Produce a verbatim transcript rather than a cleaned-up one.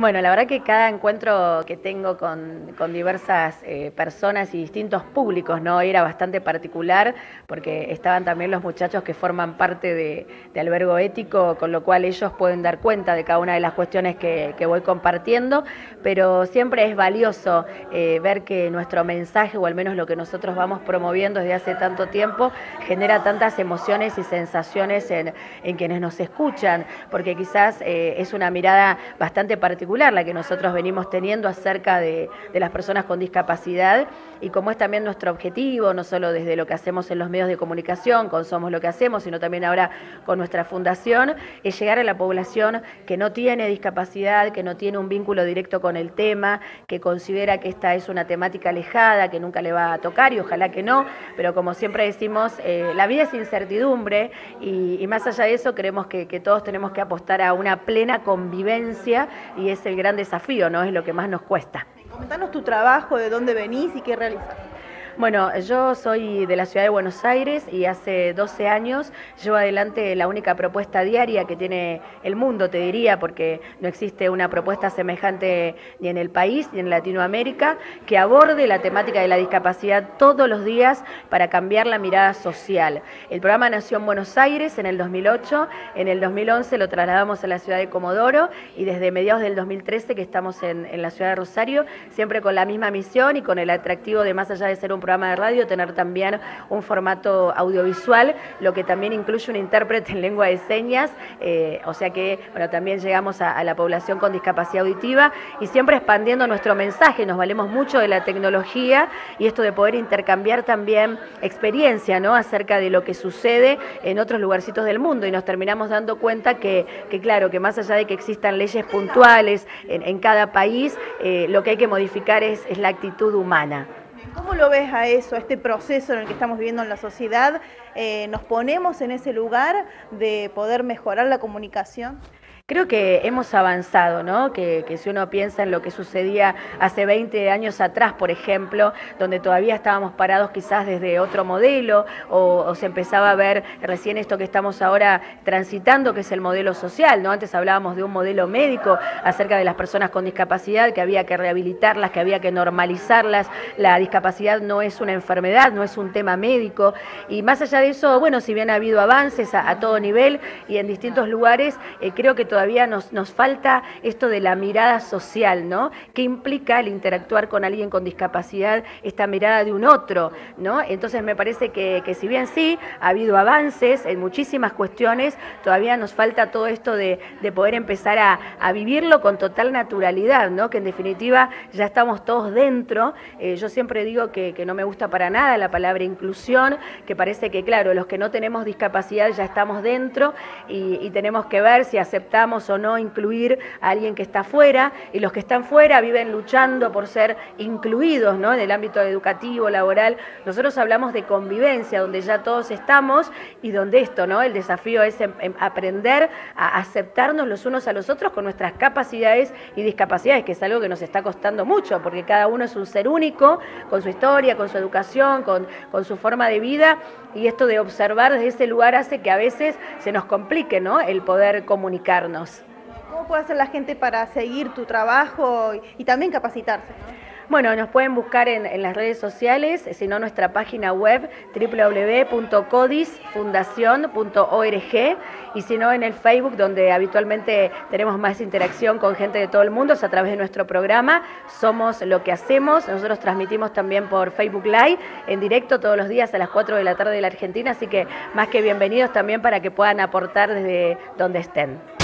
Bueno, la verdad que cada encuentro que tengo con, con diversas eh, personas y distintos públicos, ¿no? Era bastante particular porque estaban también los muchachos que forman parte de, de Albergo Ético, con lo cual ellos pueden dar cuenta de cada una de las cuestiones que, que voy compartiendo, pero siempre es valioso eh, ver que nuestro mensaje, o al menos lo que nosotros vamos promoviendo desde hace tanto tiempo, genera tantas emociones y sensaciones en, en quienes nos escuchan, porque quizás eh, es una mirada bastante particular la que nosotros venimos teniendo acerca de, de las personas con discapacidad, y como es también nuestro objetivo, no solo desde lo que hacemos en los medios de comunicación, con Somos lo que hacemos, sino también ahora con nuestra fundación, es llegar a la población que no tiene discapacidad, que no tiene un vínculo directo con el tema, que considera que esta es una temática alejada, que nunca le va a tocar, y ojalá que no, pero como siempre decimos, eh, la vida es incertidumbre, y, y más allá de eso creemos que, que todos tenemos que apostar a una plena convivencia, y es el gran desafío, ¿no? Es lo que más nos cuesta. Comentanos tu trabajo, de dónde venís y qué realizás. Bueno, yo soy de la ciudad de Buenos Aires y hace doce años llevo adelante la única propuesta diaria que tiene el mundo, te diría, porque no existe una propuesta semejante ni en el país ni en Latinoamérica que aborde la temática de la discapacidad todos los días para cambiar la mirada social. El programa nació en Buenos Aires en el dos mil ocho, en el dos mil once lo trasladamos a la ciudad de Comodoro, y desde mediados del dos mil trece que estamos en, en la ciudad de Rosario, siempre con la misma misión y con el atractivo de, más allá de ser un programa de radio, tener también un formato audiovisual, lo que también incluye un intérprete en lengua de señas, eh, o sea que bueno, también llegamos a, a la población con discapacidad auditiva, y siempre expandiendo nuestro mensaje. Nos valemos mucho de la tecnología y esto de poder intercambiar también experiencia, ¿no? Acerca de lo que sucede en otros lugarcitos del mundo, y nos terminamos dando cuenta que, que claro, que más allá de que existan leyes puntuales en, en cada país, eh, lo que hay que modificar es, es la actitud humana. ¿Cómo lo ves a eso, a este proceso en el que estamos viviendo en la sociedad? Eh, ¿Nos ponemos en ese lugar de poder mejorar la comunicación? Creo que hemos avanzado, ¿no? Que, que si uno piensa en lo que sucedía hace veinte años atrás, por ejemplo, donde todavía estábamos parados quizás desde otro modelo, o, o se empezaba a ver recién esto que estamos ahora transitando, que es el modelo social, ¿no? Antes hablábamos de un modelo médico acerca de las personas con discapacidad, que había que rehabilitarlas, que había que normalizarlas. La discapacidad no es una enfermedad, no es un tema médico, y más allá de eso, bueno, si bien ha habido avances a, a todo nivel y en distintos lugares, eh, creo que todavía nos, nos falta esto de la mirada social, ¿no? ¿Qué implica el interactuar con alguien con discapacidad, esta mirada de un otro, ¿no? Entonces me parece que, que si bien sí, ha habido avances en muchísimas cuestiones, todavía nos falta todo esto de, de poder empezar a, a vivirlo con total naturalidad, ¿no? Que en definitiva ya estamos todos dentro. Eh, yo siempre digo que, que no me gusta para nada la palabra inclusión, que parece que, claro, los que no tenemos discapacidad ya estamos dentro, y, y tenemos que ver si aceptamos o no incluir a alguien que está fuera, y los que están fuera viven luchando por ser incluidos, ¿no? En el ámbito educativo, laboral. Nosotros hablamos de convivencia, donde ya todos estamos, y donde esto, ¿no? El desafío es en, en aprender a aceptarnos los unos a los otros con nuestras capacidades y discapacidades, que es algo que nos está costando mucho, porque cada uno es un ser único, con su historia, con su educación, con, con su forma de vida, y esto de observar desde ese lugar hace que a veces se nos complique, ¿no? El poder comunicarnos. ¿Cómo puede hacer la gente para seguir tu trabajo y, y también capacitarse, ¿no? Bueno, nos pueden buscar en, en las redes sociales, si no nuestra página web doble u doble u doble u punto codis fundación punto org, y si no en el Facebook, donde habitualmente tenemos más interacción con gente de todo el mundo, es a través de nuestro programa Somos lo que hacemos. Nosotros transmitimos también por Facebook Live en directo todos los días a las cuatro de la tarde de la Argentina, así que más que bienvenidos también para que puedan aportar desde donde estén.